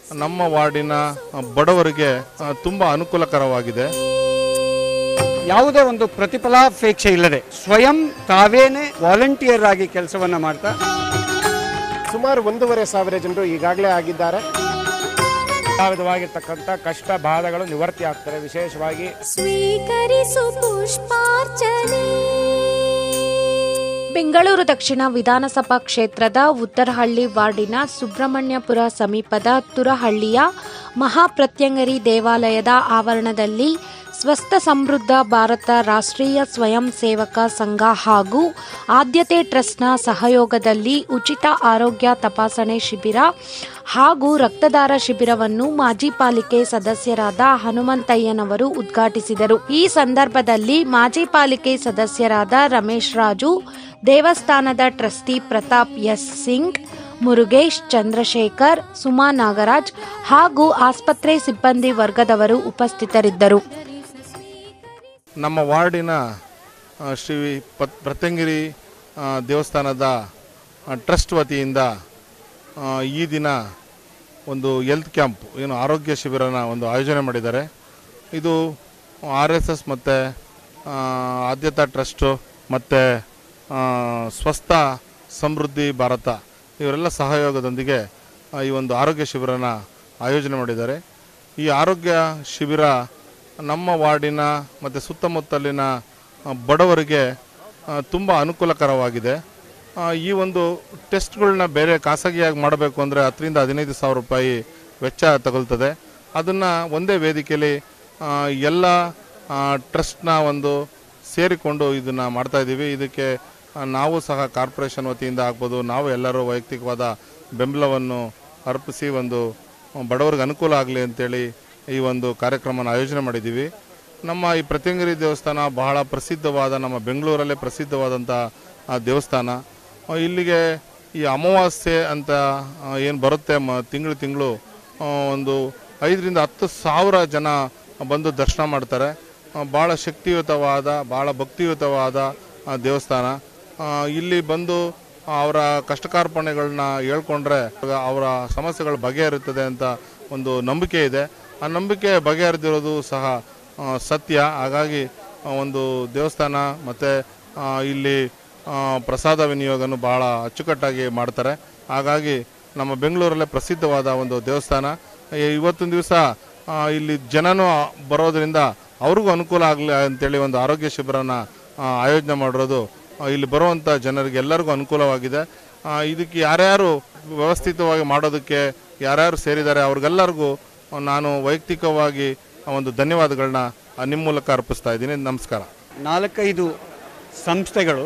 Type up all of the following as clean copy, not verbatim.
ನಮ್ಮ ವಾರ್ಡಿನ ಬಡವರಿಗೆ ತುಂಬಾ ಅನುಕೂಲಕರವಾಗಿದೆ. ಯಾವುದೇ ಒಂದು ಪ್ರತಿಫಲಾಪೇಕ್ಷೆ ಇಲ್ಲದೆ ಸ್ವಯಂ ತಾವೇನೆ ವಾಲಂಟಿಯರ್ ಆಗಿ ಕೆಲಸವನ್ನ ಮಾಡ್ತಾ ಸುಮಾರು 1,500 ಜನರು ಈಗಾಗಲೇ ಆಗಿದ್ದಾರೆ. ವಿಧವಾಗಿರ್ತಕ್ಕಂಥ ಕಷ್ಟ ಬಾಧಗಳು ನಿವರ್ತಿ ಆಗ್ತಾರೆ. ವಿಶೇಷವಾಗಿ ಸ್ವೀಕರಿಸು ಪುಷ್ಪಾರ್ಚನೆ. ಬೆಂಗಳೂರು ದಕ್ಷಿಣ ವಿಧಾನಸಭಾ ಕ್ಷೇತ್ರದ ಉತ್ತರಹಳ್ಳಿ ವಾರ್ಡಿನ ಸುಬ್ರಹ್ಮಣ್ಯಪುರ ಸಮೀಪದ ತುರಹಳ್ಳಿಯ ಮಹಾಪ್ರತ್ಯಂಗರಿ ದೇವಾಲಯದ ಆವರಣದಲ್ಲಿ ಸ್ವಸ್ಥ ಸಮೃದ್ಧ ಭಾರತ ರಾಷ್ಟ್ರೀಯ ಸ್ವಯಂ ಸೇವಕ ಸಂಘ ಹಾಗೂ ಆದ್ಯತೆ ಟ್ರಸ್ಟ್ನ ಸಹಯೋಗದಲ್ಲಿ ಉಚಿತ ಆರೋಗ್ಯ ತಪಾಸಣೆ ಶಿಬಿರ ಹಾಗೂ ರಕ್ತದಾನ ಶಿಬಿರವನ್ನು ಮಾಜಿ ಪಾಲಿಕೆ ಸದಸ್ಯರಾದ ಹನುಮಂತಯ್ಯನವರು ಉದ್ಘಾಟಿಸಿದರು. ಈ ಸಂದರ್ಭದಲ್ಲಿ ಮಾಜಿ ಪಾಲಿಕೆ ಸದಸ್ಯರಾದ ರಮೇಶ್ ರಾಜು, ದೇವಸ್ಥಾನದ ಟ್ರಸ್ಟಿ ಪ್ರತಾಪ್ ಎಸ್ ಸಿಂಗ್, ಮುರುಗೇಶ್, ಚಂದ್ರಶೇಖರ್, ಸುಮಾ ನಾಗರಾಜ್ ಹಾಗೂ ಆಸ್ಪತ್ರೆ ಸಿಬ್ಬಂದಿ ವರ್ಗದವರು ಉಪಸ್ಥಿತರಿದ್ದರು. ನಮ್ಮ ವಾರ್ಡಿನ ಶ್ರೀ ಪ್ರತ್ಯಂಗಿರಿ ದೇವಸ್ಥಾನದ ಟ್ರಸ್ಟ್ ವತಿಯಿಂದ ಈ ದಿನ ಒಂದು ಹೆಲ್ತ್ ಕ್ಯಾಂಪ್ ಆರೋಗ್ಯ ಶಿಬಿರನ ಒಂದು ಆಯೋಜನೆ ಮಾಡಿದ್ದಾರೆ. ಇದು RSS ಮತ್ತು ಆದ್ಯತಾ ಟ್ರಸ್ಟು ಮತ್ತು ಸ್ವಸ್ಥ ಸಮೃದ್ಧಿ ಭಾರತ ಇವರೆಲ್ಲ ಸಹಯೋಗದೊಂದಿಗೆ ಈ ಒಂದು ಆರೋಗ್ಯ ಶಿಬಿರನ ಆಯೋಜನೆ ಮಾಡಿದ್ದಾರೆ. ಈ ಆರೋಗ್ಯ ಶಿಬಿರ ನಮ್ಮ ವಾರ್ಡಿನ ಮತ್ತು ಸುತ್ತಮುತ್ತಲಿನ ಬಡವರಿಗೆ ತುಂಬ ಅನುಕೂಲಕರವಾಗಿದೆ. ಈ ಒಂದು ಟೆಸ್ಟ್ಗಳನ್ನ ಬೇರೆ ಖಾಸಗಿಯಾಗಿ ಮಾಡಬೇಕು ಅಂದರೆ 10,000 ರಿಂದ 15,000 ರೂಪಾಯಿ ವೆಚ್ಚ ತಗೊಳ್ತದೆ. ಅದನ್ನು ಒಂದೇ ವೇದಿಕೆಯಲ್ಲಿ ಎಲ್ಲ ಟ್ರಸ್ಟ್ನ ಒಂದು ಸೇರಿಕೊಂಡು ಇದನ್ನು ಮಾಡ್ತಾಯಿದ್ದೀವಿ. ಇದಕ್ಕೆ ನಾವು ಸಹ ಕಾರ್ಪೊರೇಷನ್ ವತಿಯಿಂದ ಆಗ್ಬೋದು, ನಾವು ಎಲ್ಲರೂ ವೈಯಕ್ತಿಕವಾದ ಬೆಂಬಲವನ್ನು ಅರ್ಪಿಸಿ ಒಂದು ಬಡವರಿಗೆ ಅನುಕೂಲ ಆಗಲಿ ಅಂತೇಳಿ ಈ ಒಂದು ಕಾರ್ಯಕ್ರಮನ ಆಯೋಜನೆ ಮಾಡಿದ್ದೀವಿ. ನಮ್ಮ ಈ ಪ್ರತ್ಯಂಗಿರಿ ದೇವಸ್ಥಾನ ಬಹಳ ಪ್ರಸಿದ್ಧವಾದ, ನಮ್ಮ ಬೆಂಗಳೂರಲ್ಲೇ ಪ್ರಸಿದ್ಧವಾದಂಥ ದೇವಸ್ಥಾನ. ಇಲ್ಲಿಗೆ ಈ ಅಮಾವಾಸ್ಯೆ ಅಂತ ಏನು ಬರುತ್ತೆ ತಿಂಗಳು ಒಂದು 5,000 ರಿಂದ 10,000 ಜನ ಬಂದು ದರ್ಶನ ಮಾಡ್ತಾರೆ. ಭಾಳ ಶಕ್ತಿಯುತವಾದ, ಭಾಳ ಭಕ್ತಿಯುತವಾದ ದೇವಸ್ಥಾನ. ಇಲ್ಲಿ ಬಂದು ಅವರ ಕಷ್ಟಕಾರ್ಪಣೆಗಳನ್ನ ಹೇಳ್ಕೊಂಡ್ರೆ ಅವರ ಸಮಸ್ಯೆಗಳು ಬಗೆಹರಿಯುತ್ತದೆ ಅಂತ ಒಂದು ನಂಬಿಕೆ ಇದೆ. ಆ ನಂಬಿಕೆ ಬಗೆಹರಿದಿರೋದು ಸಹ ಸತ್ಯ. ಹಾಗಾಗಿ ಒಂದು ದೇವಸ್ಥಾನ ಮತ್ತು ಇಲ್ಲಿ ಪ್ರಸಾದ ವಿನಿಯೋಗನೂ ಭಾಳ ಅಚ್ಚುಕಟ್ಟಾಗಿ ಮಾಡ್ತಾರೆ. ಹಾಗಾಗಿ ನಮ್ಮ ಬೆಂಗಳೂರಲ್ಲೇ ಪ್ರಸಿದ್ಧವಾದ ಒಂದು ದೇವಸ್ಥಾನ. ಇವತ್ತಿನ ದಿವಸ ಇಲ್ಲಿ ಜನನೂ ಬರೋದರಿಂದ ಅವ್ರಿಗೂ ಅನುಕೂಲ ಆಗಲಿ ಅಂತೇಳಿ ಒಂದು ಆರೋಗ್ಯ ಶಿಬಿರನ ಆಯೋಜನೆ ಮಾಡಿರೋದು ಇಲ್ಲಿ ಬರುವಂಥ ಜನರಿಗೆ ಎಲ್ಲರಿಗೂ ಅನುಕೂಲವಾಗಿದೆ. ಇದಕ್ಕೆ ಯಾರ್ಯಾರು ವ್ಯವಸ್ಥಿತವಾಗಿ ಮಾಡೋದಕ್ಕೆ ಯಾರ್ಯಾರು ಸೇರಿದ್ದಾರೆ ಅವ್ರಿಗೆಲ್ಲರಿಗೂ ನಾನು ವೈಯಕ್ತಿಕವಾಗಿ ಒಂದು ಧನ್ಯವಾದಗಳನ್ನ ನಿಮ್ಮ ಮೂಲಕ ಅರ್ಪಿಸ್ತಾ ಇದ್ದೀನಿ. ನಮಸ್ಕಾರ. 4-5 ಸಂಸ್ಥೆಗಳು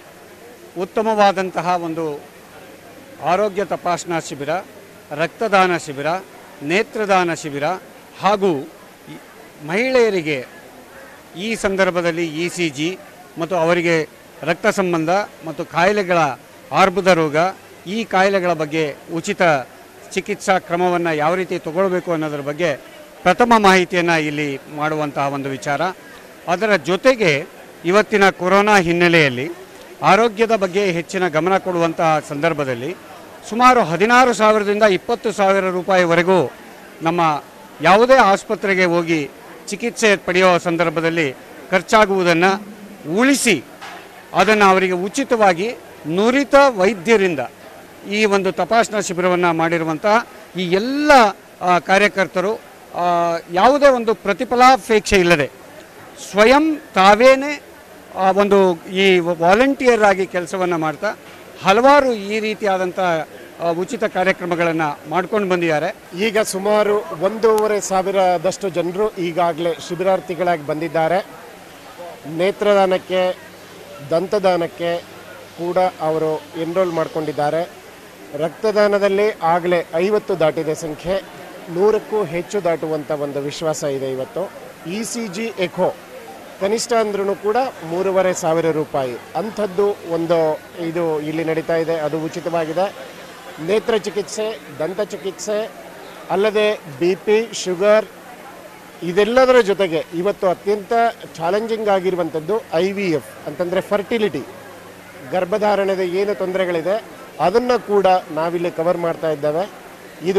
ಉತ್ತಮವಾದಂತಹ ಒಂದು ಆರೋಗ್ಯ ತಪಾಸಣಾ ಶಿಬಿರ, ರಕ್ತದಾನ ಶಿಬಿರ, ನೇತ್ರದಾನ ಶಿಬಿರ ಹಾಗೂ ಮಹಿಳೆಯರಿಗೆ ಈ ಸಂದರ್ಭದಲ್ಲಿ ECG ಮತ್ತು ಅವರಿಗೆ ರಕ್ತ ಸಂಬಂಧ ಮತ್ತು ಕಾಯಿಲೆಗಳ ಆರ್ಬುದ ರೋಗ, ಈ ಕಾಯಿಲೆಗಳ ಬಗ್ಗೆ ಉಚಿತ ಚಿಕಿತ್ಸಾ ಕ್ರಮವನ್ನು ಯಾವ ರೀತಿ ತಗೊಳ್ಬೇಕು ಅನ್ನೋದ್ರ ಬಗ್ಗೆ ಪ್ರಥಮ ಮಾಹಿತಿಯನ್ನು ಇಲ್ಲಿ ಮಾಡುವಂತಹ ಒಂದು ವಿಚಾರ. ಅದರ ಜೊತೆಗೆ ಇವತ್ತಿನ ಕೊರೋನಾ ಹಿನ್ನೆಲೆಯಲ್ಲಿ ಆರೋಗ್ಯದ ಬಗ್ಗೆ ಹೆಚ್ಚಿನ ಗಮನ ಕೊಡುವಂತಹ ಸಂದರ್ಭದಲ್ಲಿ ಸುಮಾರು 16,000 ರಿಂದ 20,000 ರೂಪಾಯಿವರೆಗೂ ನಮ್ಮ ಯಾವುದೇ ಆಸ್ಪತ್ರೆಗೆ ಹೋಗಿ ಚಿಕಿತ್ಸೆ ಪಡೆಯುವ ಸಂದರ್ಭದಲ್ಲಿ ಖರ್ಚಾಗುವುದನ್ನು ಉಳಿಸಿ ಅದನ್ನು ಅವರಿಗೆ ಉಚಿತವಾಗಿ ನುರಿತ ವೈದ್ಯರಿಂದ ಈ ಒಂದು ತಪಾಸಣಾ ಶಿಬಿರವನ್ನು ಮಾಡಿರುವಂತಹ ಈ ಎಲ್ಲ ಕಾರ್ಯಕರ್ತರು ಯಾವುದೇ ಒಂದು ಪ್ರತಿಫಲಾಪೇಕ್ಷೆ ಇಲ್ಲದೆ ಸ್ವಯಂ ತಾವೇನೆ ಒಂದು ಈ ವಾಲಂಟಿಯರ್ ಆಗಿ ಕೆಲಸವನ್ನು ಮಾಡ್ತಾ ಹಲವಾರು ಈ ರೀತಿಯಾದಂಥ ಉಚಿತ ಕಾರ್ಯಕ್ರಮಗಳನ್ನು ಮಾಡ್ಕೊಂಡು ಬಂದಿದ್ದಾರೆ. ಈಗ ಸುಮಾರು 1,500 ಜನರು ಈಗಾಗಲೇ ಶಿಬಿರಾರ್ಥಿಗಳಾಗಿ ಬಂದಿದ್ದಾರೆ. ನೇತ್ರದಾನಕ್ಕೆ, ದಂತದಾನಕ್ಕೆ ಕೂಡ ಅವರು ಎನ್ರೋಲ್ ಮಾಡಿಕೊಂಡಿದ್ದಾರೆ. ರಕ್ತದಾನದಲ್ಲಿ ಆಗಲೇ 50 ದಾಟಿದೆ ಸಂಖ್ಯೆ, 100ಕ್ಕೂ ಹೆಚ್ಚು ದಾಟುವಂಥ ಒಂದು ವಿಶ್ವಾಸ ಇದೆ ಇವತ್ತು. ECG ಎಕೋ ಕನಿಷ್ಠ ಅಂದ್ರೂ ಕೂಡ 3,500 ರೂಪಾಯಿ ಅಂಥದ್ದು ಒಂದು ಇದು ಇಲ್ಲಿ ನಡೀತಾ ಇದೆ. ಅದು ಉಚಿತವಾಗಿದೆ. ನೇತ್ರ ಚಿಕಿತ್ಸೆ, ದಂತ ಚಿಕಿತ್ಸೆ ಅಲ್ಲದೆ BP, ಶುಗರ್ ಇದೆಲ್ಲದರ ಜೊತೆಗೆ ಇವತ್ತು ಅತ್ಯಂತ ಚಾಲೆಂಜಿಂಗ್ ಆಗಿರುವಂಥದ್ದು IVF ಅಂತಂದರೆ ಫರ್ಟಿಲಿಟಿ, ಗರ್ಭಧಾರಣೆದ ಏನು ತೊಂದರೆಗಳಿದೆ ಅದನ್ನು ಕೂಡ ನಾವಿಲ್ಲಿ ಕವರ್ ಮಾಡ್ತಾ ಇದ್ದೇವೆ. ಇದು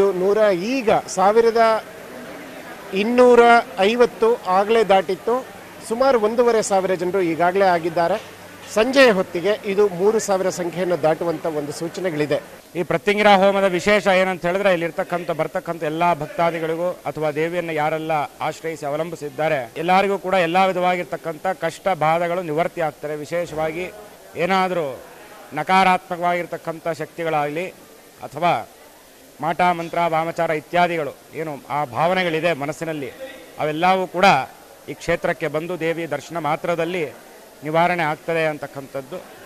1250 ಆಗಲೇ ದಾಟಿತ್ತು. ಸುಮಾರು 1,500 ಜನರು ಈಗಾಗಲೇ ಆಗಿದ್ದಾರೆ. ಸಂಜೆಯ ಹೊತ್ತಿಗೆ ಇದು 3,000 ಸಂಖ್ಯೆಯನ್ನು ದಾಟುವಂಥ ಒಂದು ಸೂಚನೆಗಳಿದೆ. ಈ ಪ್ರತ್ಯಂಗಿರಾ ಹೋಮದ ವಿಶೇಷ ಏನಂತ ಹೇಳಿದ್ರೆ ಬರ್ತಕ್ಕಂಥ ಎಲ್ಲ ಭಕ್ತಾದಿಗಳಿಗೂ ಅಥವಾ ದೇವಿಯನ್ನು ಯಾರೆಲ್ಲ ಆಶ್ರಯಿಸಿ ಅವಲಂಬಿಸಿದ್ದಾರೆ ಎಲ್ಲರಿಗೂ ಕೂಡ ಎಲ್ಲ ವಿಧವಾಗಿರ್ತಕ್ಕಂಥ ಕಷ್ಟ ಬಾಧಗಳು ನಿವರ್ತಿ ಆಗ್ತಾರೆ. ವಿಶೇಷವಾಗಿ ಏನಾದರೂ ನಕಾರಾತ್ಮಕವಾಗಿರ್ತಕ್ಕಂಥ ಶಕ್ತಿಗಳಾಗಲಿ ಅಥವಾ ಮಾಟ ಮಂತ್ರ ವಾಮಚಾರ ಇತ್ಯಾದಿಗಳು ಏನು ಆ ಭಾವನೆಗಳಿದೆ ಮನಸ್ಸಿನಲ್ಲಿ, ಅವೆಲ್ಲವೂ ಕೂಡ ಈ ಕ್ಷೇತ್ರಕ್ಕೆ ಬಂದು ದೇವಿ ದರ್ಶನ ಮಾತ್ರದಲ್ಲಿ ನಿವಾರಣೆ ಆಗ್ತದೆ ಅಂತಕ್ಕಂಥದ್ದು